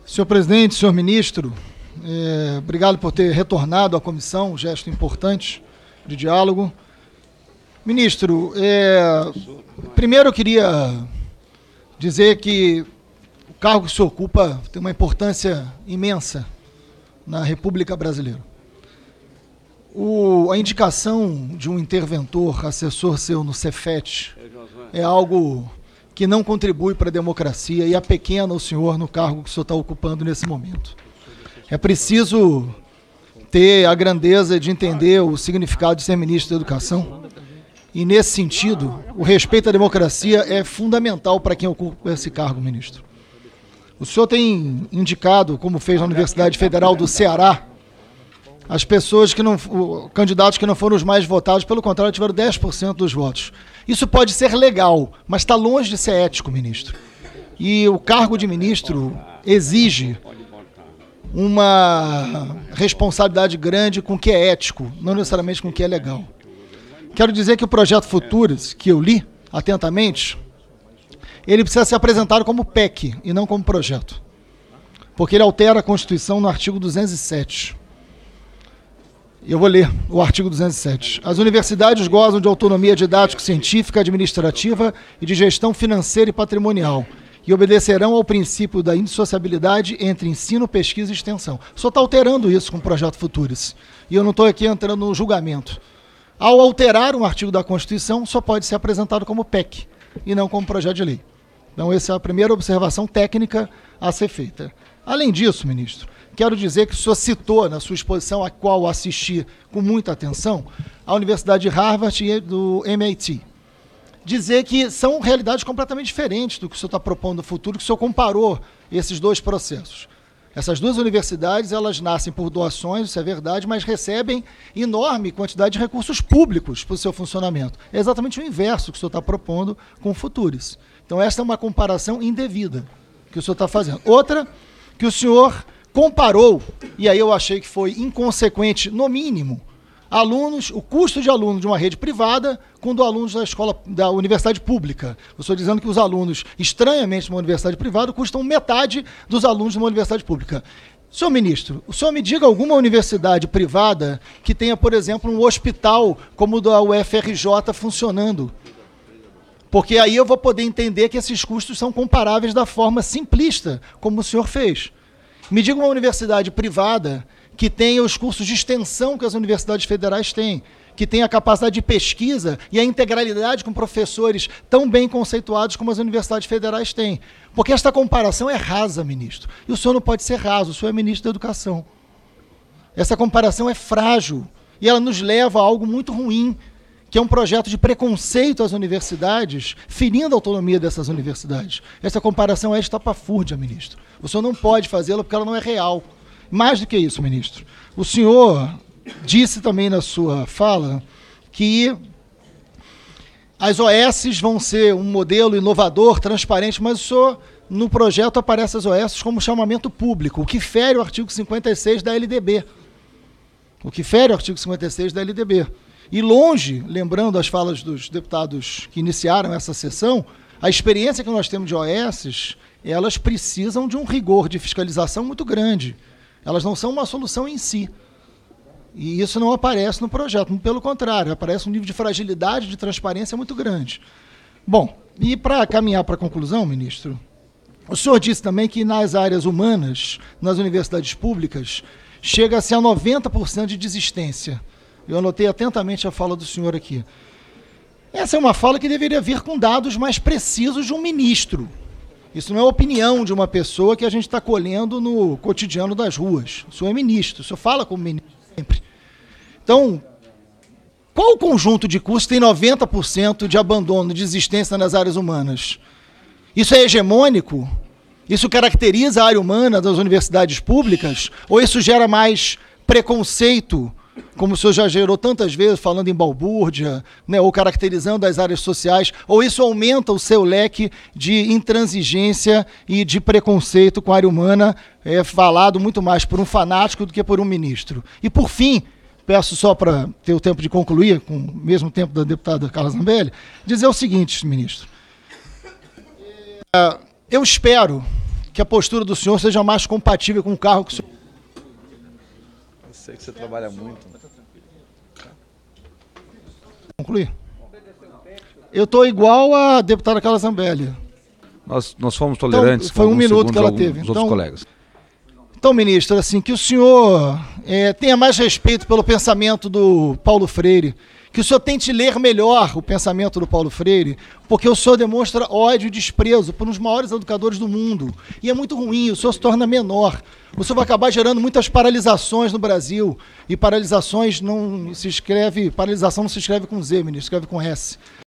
Senhor presidente, senhor ministro, obrigado por ter retornado à comissão, um gesto importante de diálogo. Ministro, primeiro eu queria dizer que o cargo que o senhor ocupa tem uma importância imensa na República Brasileira. A indicação de um interventor, assessor seu no Cefet, é algo que não contribui para a democracia e apequena o senhor no cargo que o senhor está ocupando nesse momento. É preciso ter a grandeza de entender o significado de ser ministro da Educação e, nesse sentido, o respeito à democracia é fundamental para quem ocupa esse cargo, ministro. O senhor tem indicado, como fez na Universidade Federal do Ceará, as pessoas candidatos que não foram os mais votados, pelo contrário, tiveram 10% dos votos. Isso pode ser legal, mas está longe de ser ético, ministro. E o cargo de ministro exige uma responsabilidade grande com o que é ético, não necessariamente com o que é legal. Quero dizer que o projeto Futuras, que eu li atentamente, ele precisa ser apresentado como PEC e não como projeto, porque ele altera a Constituição no artigo 207. Eu vou ler o artigo 207. As universidades gozam de autonomia didático-científica, administrativa e de gestão financeira e patrimonial e obedecerão ao princípio da indissociabilidade entre ensino, pesquisa e extensão. O senhor está alterando isso com o projeto Futuras. E eu não estou aqui entrando no julgamento. Ao alterar um artigo da Constituição, só pode ser apresentado como PEC e não como projeto de lei. Então, essa é a primeira observação técnica a ser feita. Além disso, ministro, quero dizer que o senhor citou na sua exposição, a qual assisti com muita atenção, a Universidade de Harvard e do MIT. Dizer que são realidades completamente diferentes do que o senhor está propondo no futuro, que o senhor comparou esses dois processos. Essas duas universidades, elas nascem por doações, isso é verdade, mas recebem enorme quantidade de recursos públicos para o seu funcionamento. É exatamente o inverso que o senhor está propondo com o Futuras. Então, esta é uma comparação indevida que o senhor está fazendo. Outra, que o senhor comparou, e aí eu achei que foi inconsequente, no mínimo, o custo de aluno de uma rede privada com o do aluno da universidade pública. Eu estou dizendo que os alunos, estranhamente, de uma universidade privada, custam metade dos alunos de uma universidade pública. Senhor ministro, o senhor me diga alguma universidade privada que tenha, por exemplo, um hospital como o da UFRJ funcionando. Porque aí eu vou poder entender que esses custos são comparáveis da forma simplista, como o senhor fez. Me diga uma universidade privada que tenha os cursos de extensão que as universidades federais têm, que tenha a capacidade de pesquisa e a integralidade com professores tão bem conceituados como as universidades federais têm. Porque esta comparação é rasa, ministro. E o senhor não pode ser raso, o senhor é ministro da Educação. Essa comparação é frágil e ela nos leva a algo muito ruim, que é um projeto de preconceito às universidades, ferindo a autonomia dessas universidades. Essa comparação é estapafúrdia, ministro. O senhor não pode fazê-la porque ela não é real. Mais do que isso, ministro, o senhor disse também na sua fala que as OS vão ser um modelo inovador, transparente, mas o senhor, no projeto, aparece as OS como chamamento público, o que fere o artigo 56 da LDB. O que fere o artigo 56 da LDB. E longe, lembrando as falas dos deputados que iniciaram essa sessão, a experiência que nós temos de OS, elas precisam de um rigor de fiscalização muito grande. Elas não são uma solução em si. E isso não aparece no projeto, pelo contrário, aparece um nível de fragilidade, de transparência muito grande. Bom, e para caminhar para a conclusão, ministro, o senhor disse também que nas áreas humanas, nas universidades públicas, chega-se a 90% de desistência. Eu anotei atentamente a fala do senhor aqui. Essa é uma fala que deveria vir com dados mais precisos de um ministro. Isso não é a opinião de uma pessoa que a gente está colhendo no cotidiano das ruas. O senhor é ministro, o senhor fala como ministro sempre. Então, qual o conjunto de cursos tem 90% de abandono, de desistência nas áreas humanas? Isso é hegemônico? Isso caracteriza a área humana das universidades públicas? Ou isso gera mais preconceito, como o senhor já gerou tantas vezes, falando em balbúrdia, né, ou caracterizando as áreas sociais, ou isso aumenta o seu leque de intransigência e de preconceito com a área humana, falado muito mais por um fanático do que por um ministro. E, por fim, peço só para ter o tempo de concluir, com o mesmo tempo da deputada Carla Zambelli, dizer o seguinte, ministro. Eu espero que a postura do senhor seja mais compatível com o cargo que o senhor... Eu sei que você trabalha muito. Concluir? Eu estou igual a deputada Carla Zambelli. Nós fomos tolerantes Então, foi com um minuto que ela alguns teve. dos outros colegas. Então, ministro, assim, que o senhor tenha mais respeito pelo pensamento do Paulo Freire, que o senhor tente ler melhor o pensamento do Paulo Freire, porque o senhor demonstra ódio e desprezo por um dos maiores educadores do mundo. E é muito ruim, o senhor se torna menor. O senhor vai acabar gerando muitas paralisações no Brasil. E paralisação não se escreve com Z, ministro, escreve com S.